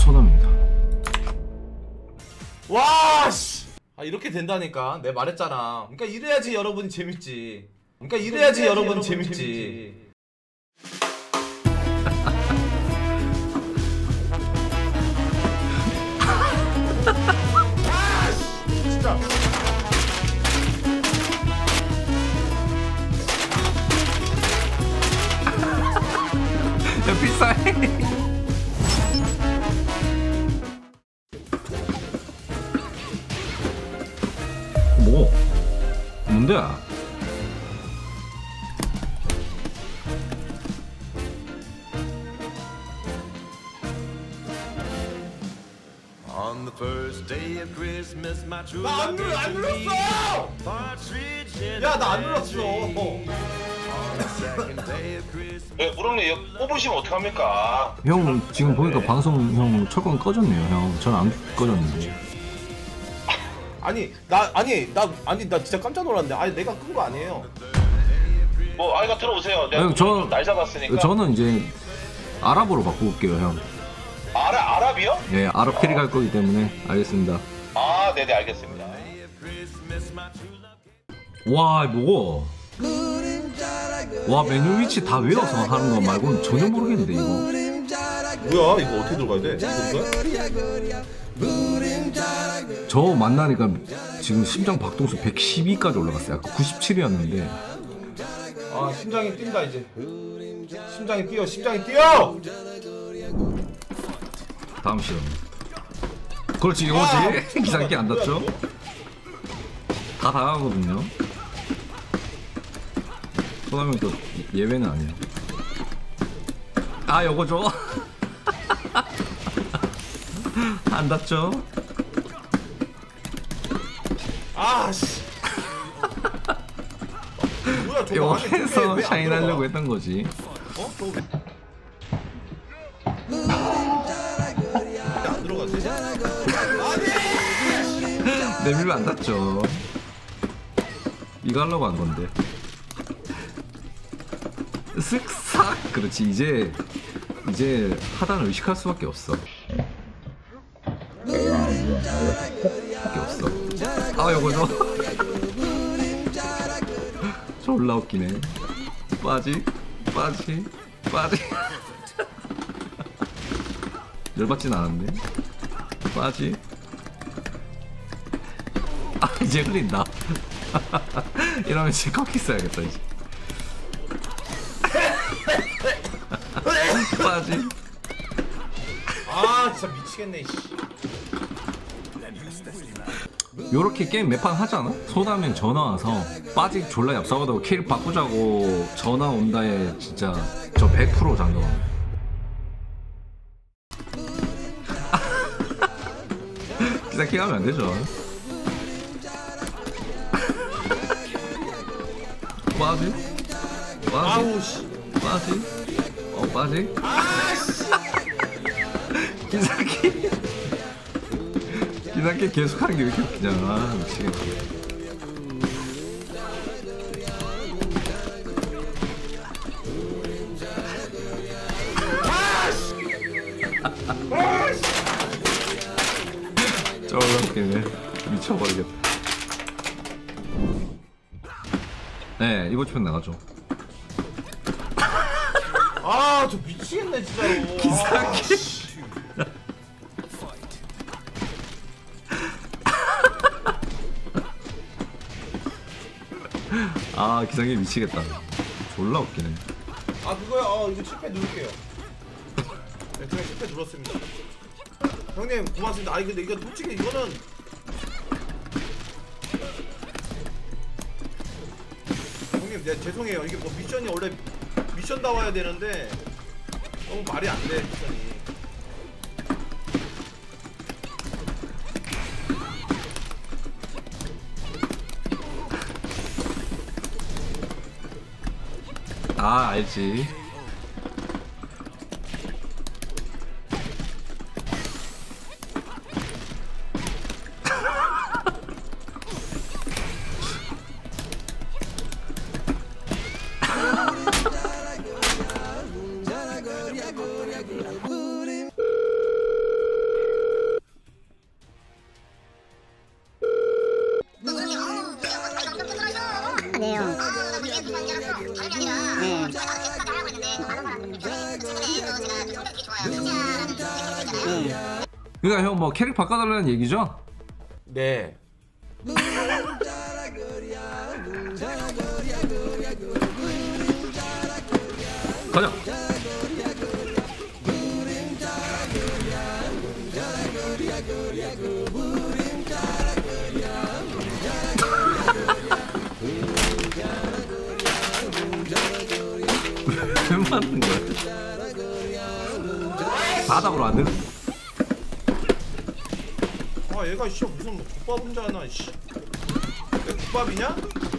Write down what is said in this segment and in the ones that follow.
소담입니다. 와 씨. 아 이렇게 된다니까. 내가 말했잖아. 그러니까 이래야지 여러분이 재밌지. 그러니까 이래야지 여러분이 재밌지. 아 씨. 진짜. 야 비싸해. 뭐? 뭔데? 나 안 눌렀어! 야 나 안 눌렀어. 네, 무릎님 이거 뽑으시면 어떡합니까? 형 지금 보니까 방송 형 철권 꺼졌네요. 형 전 안 꺼졌는데. 나 진짜 깜짝 놀랐는데. 아니 내가 끈 거 아니에요. 뭐 아이가 들어오세요. 내가 아니, 좀 날 잡았으니까. 저는 이제 아랍으로 바꿀게요, 형. 아랍이요? 네, 아랍 캐리 갈 거기 때문에 알겠습니다. 아, 네네 알겠습니다. 와, 뭐고? 와, 메뉴 위치 다 외워서 하는 거 말고는 전혀 모르겠는데 이거. 뭐야 이거 어떻게 들어가야 돼? 이건가? 저 만나니까 지금 심장 박동수 112까지 올라갔어요. 아까 97이었는데. 아 심장이 뛴다 이제. 심장이 뛰어. 심장이 뛰어. 다음 시험. 그렇지, 이거지. 기상기 안 닿죠? 다 당하거든요. 소나면 또 예외는 아니야. 아, 요거죠? 안 닿죠? 아씨. 뭐야 저거. 요거 안에 해서 왜안 샤인 들어가? 하려고 했던 거지. 어? 저거 안 들어가지? 내밀면 안 닿죠. 이거 하려고 한 건데. 쓱싹. 그렇지. 이제 하단을 의식할 수밖에 없어. 밖에 없어. 아, 요거죠. 졸라 웃기네. 빠지. 열받진 않았네. 빠지. 아, 이제 흘린다. 이러면 이제 꺾기 써야겠다 이제. 빠지. 아 진짜 미치겠네. 요렇게 게임 몇 판 하잖아? 소나면 전화 와서 빠지 졸라 얍삽하다고 킬 바꾸자고 전화 온다에 진짜 저 100% 장담합니다. 기사 킹하면 안 되죠. 빠지? 아우 씨. 빠지? 아씨. 기사키 계속 하는 게 왜 이렇게 웃기잖아. 아, 미치겠다. 저걸로 웃기네. 미쳐버리겠다. 네, 이번 주면 나가죠. 아 저 미치겠네 진짜로. 기사키. 아, 기상이 미치겠다. 졸라 웃기네. 아 그거야. 이거 실패 누를게요. 네, 제가 실패 눌렀습니다. 형님 고맙습니다. 아니 근데 이거 솔직히 이거는 형님 네, 죄송해요. 이게 뭐 미션이 원래 미션 나와야 되는데 너무 말이 안 돼 미션이. 아, 알지. 그러니까 형 뭐 캐릭 바꿔달라는 얘기죠? 네. 가자. 왜 맞는 거야? 바닥으로 안 돼. 아 얘가 씨 무슨 뭐 국밥 혼자나 씨. 왜 국밥이냐?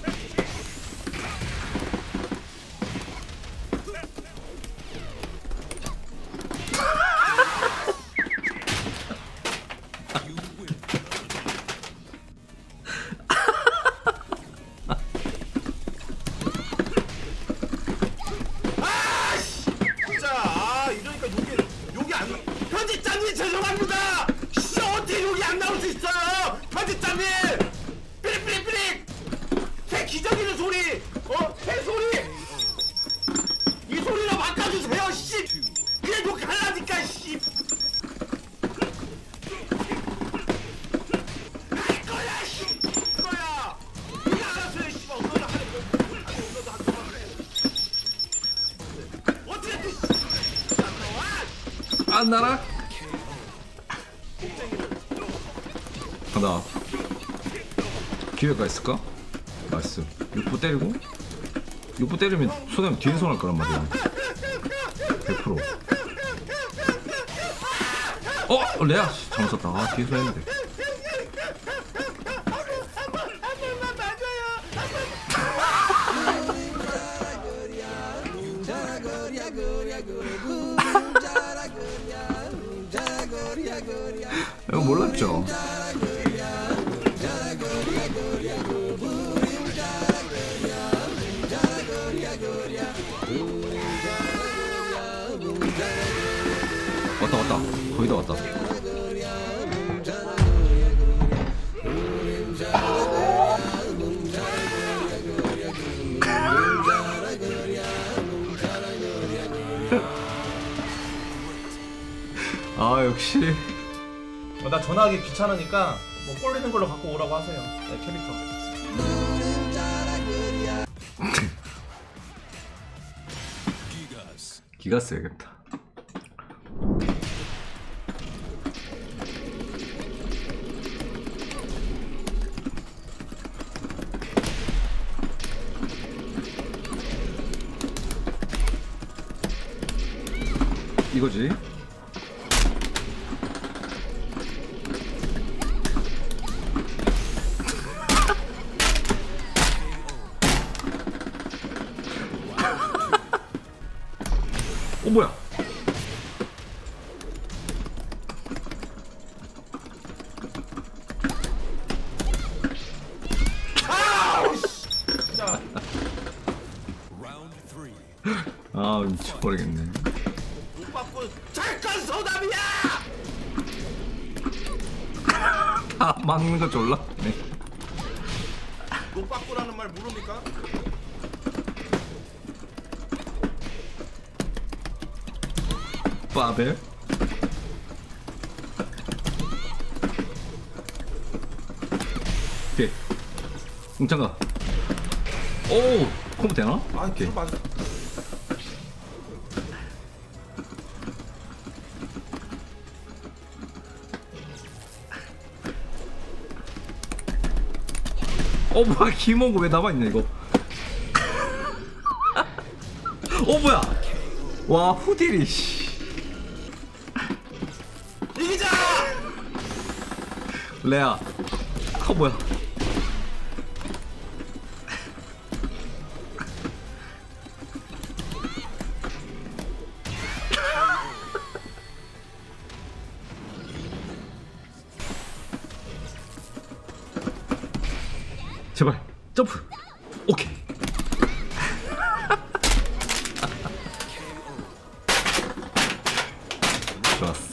진짜 아 이러니까 욕이 안 나. 편집장님 죄송합니다. 씨 어떻게 욕이 안 나올 수 있어요? 편집장님 삐릭삐릭삐릭 새 기저귀는 소리 새 소리 이 소리로 바꿔주세요. 씨 그냥 욕하려니까 씨. 할 거야 씨 거야. 네가 알아서 해 씨발 너는 하는 거 너도 한 거만 해. 어떻게 안 나와? 안 날아? 하나. 기회가 있을까? 나이스. 6부 때리고 6부 때리면 손해면 뒤에서 날 거란 말이야. 100%. 레아 잘못 썼다. 아 뒤에서 했는데. 이거 몰랐죠? 왔다 거의 다 왔다. 아 역시 나 전화하기 귀찮으니까 뭐 꼴리는 걸로 갖고 오라고 하세요. 네, 캐릭터. 기가 세겠다. 이거지. 뭐야? 진짜. 아 미쳐버리겠네. 못 받고 잠깐 소담이야. 아 막는 거 졸라. 네. 못 받고라는 말 모릅니까? 빠벨. 오케이. 응창가. 오 콤보 되나? 아, 오케이. 뒤로 맞아. 뭐야 김원구 왜 남아있냐 이거. 뭐야 와 후딜이 씨. 이기자. 레아 뭐야. 제발 점프. 오케이. 좋았어.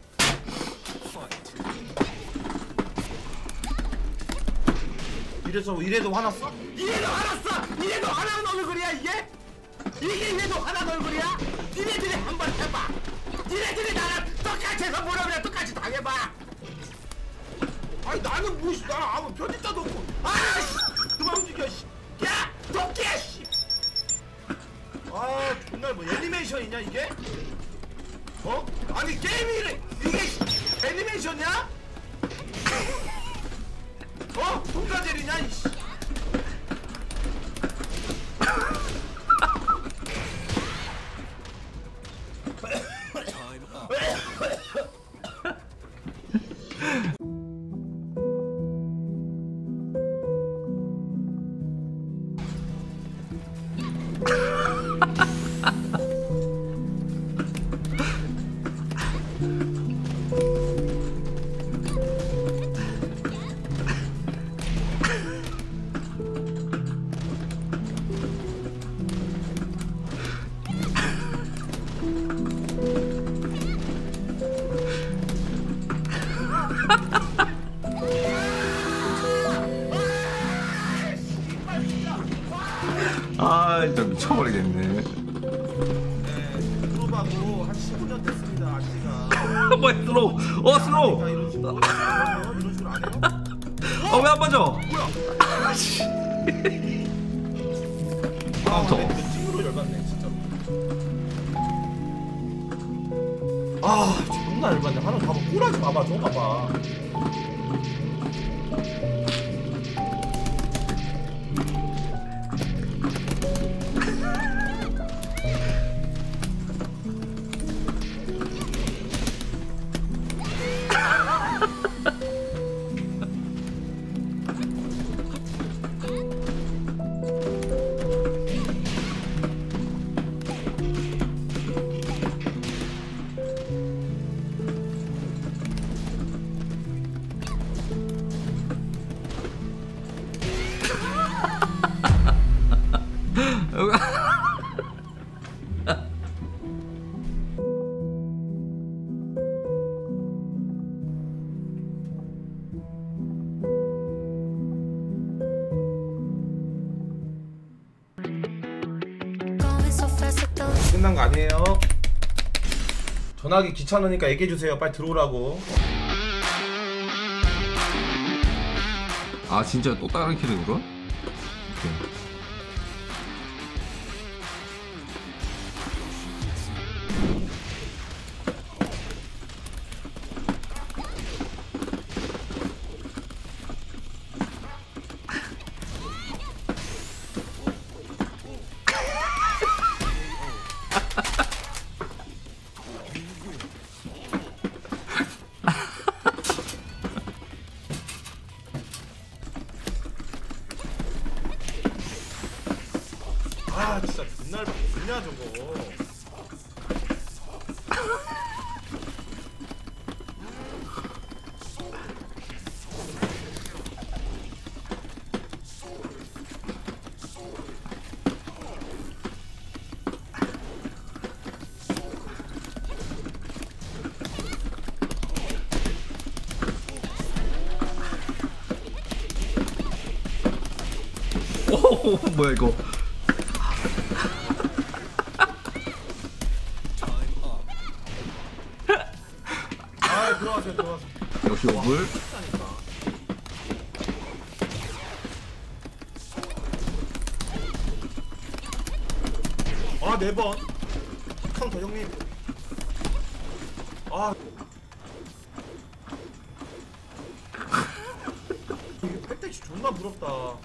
이래도 화났어? 이래도 화났어! 이래도 화난 얼굴이야 이게? 이게 이래도 화난 얼굴이야? 니네들이 한번 해봐. 니네들이 나랑 똑같이 해서 뭐라 그래. 똑같이 당해봐. 아니 나는 무엇이 나 아무 편집자도 없고. 아씨 그만 움직여. 씨. 야 도끼야 씨. 아 정말 뭐 애니메이션이냐 이게? 어? 아니 게임이래 이게 애니메이션이야? 어? 통과젤이냐 이씨. 아 진짜 미쳐버리겠네. 졸업하고 한 15년 됐습니다 아씨가. 뭐야 스로우. 스로우. 이런 식으로 안 해요? 이런 식으로 안 해요? 왜 안 맞아? 뭐야? 카운터. 근데 찐으로 열받네 진짜로. 아 존나 열받네. 하나 봐봐. 꼬라지 봐봐. 저거 봐봐. 끝난 거 아니에요? 전화하기 귀찮으니까 얘기해주세요. 빨리 들어오라고. 아 진짜 또 다른 키를 눌러? 오케이. 아 진짜 존날 뭐냐 저거. 오 뭐야 이거. 아 들어가세요 들어가세요. 역시 오물. 아 4번. 카운터 형님. 아 이게 팩트치 존나 부럽다.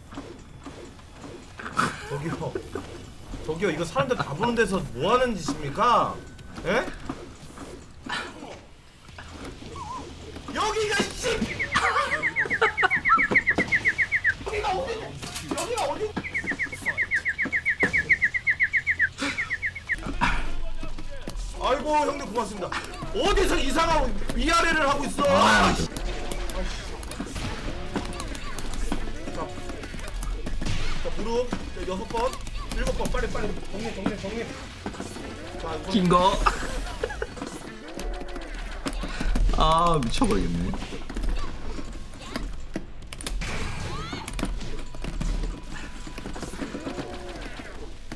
저기요 이거 사람들 다 보는 데서 뭐 하는 짓입니까? 에? 여기가 씨! 여기가 어디? 여기가 어디? 아이고 형님 고맙습니다. 어디서 이상한 위아래를 하고 있어? 아이씨. 자 무릎 6번 7번 빨리 정리. 자, 이거 긴 거. 아 미쳐버리겠네.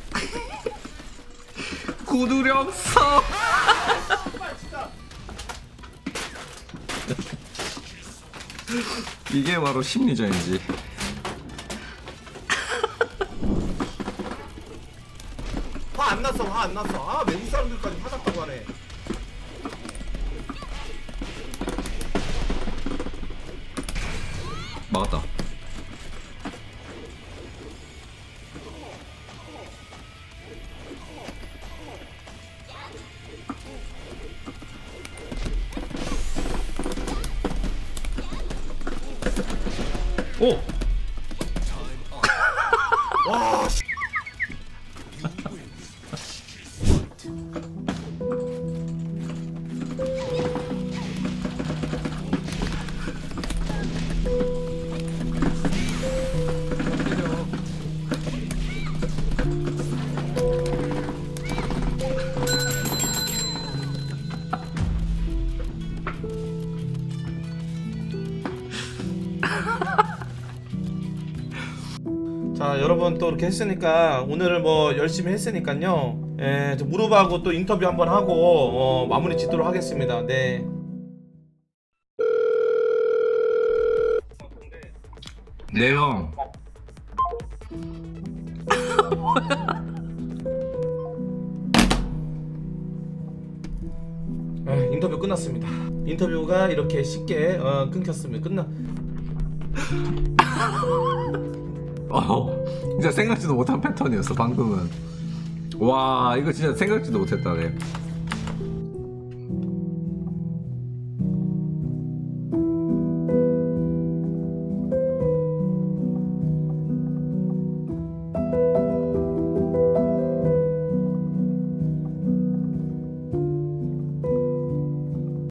구두령서. 이게 바로 심리전이지. 화 안 났어, 화 안 났어. 아, 외국 사람들까지 화났다고 하네. 막았다. 오! 와, 씨. 자, 여러분 또 이렇게 했으니까 오늘은 뭐 열심히 했으니까요. 예, 저 무릎하고 또 인터뷰 한번 하고 마무리 짓도록 하겠습니다. 네. 네, 형. 인터뷰 끝났습니다. 인터뷰가 이렇게 쉽게 끊겼습니다. 진짜 생각지도 못한 패턴이었어 방금은. 와 이거 진짜 생각지도 못했다 네.